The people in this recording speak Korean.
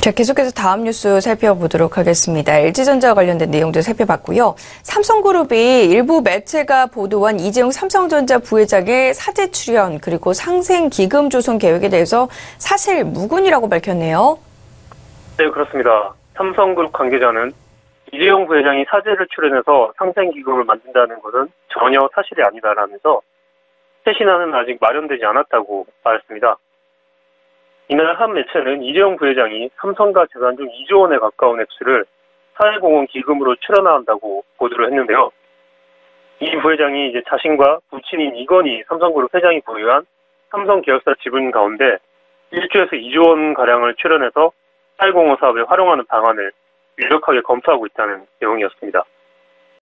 자, 계속해서 다음 뉴스 살펴보도록 하겠습니다. LG전자와 관련된 내용들 살펴봤고요. 삼성그룹이 일부 매체가 보도한 이재용 삼성전자 부회장의 사제 출연 그리고 상생 기금 조성 계획에 대해서 사실 무근이라고 밝혔네요. 네, 그렇습니다. 삼성그룹 관계자는 이재용 부회장이 사제를 출연해서 상생 기금을 만든다는 것은 전혀 사실이 아니다라면서 새 신안은 아직 마련되지 않았다고 말했습니다. 이날 한 매체는 이재용 부회장이 삼성과 재산 중 2조 원에 가까운 액수를 사회공헌 기금으로 출연한다고 보도를 했는데요. 이 부회장이 이제 자신과 부친인 이건희 삼성그룹 회장이 보유한 삼성 계열사 지분 가운데 1조에서 2조 원 가량을 출연해서 사회공헌 사업에 활용하는 방안을 유력하게 검토하고 있다는 내용이었습니다.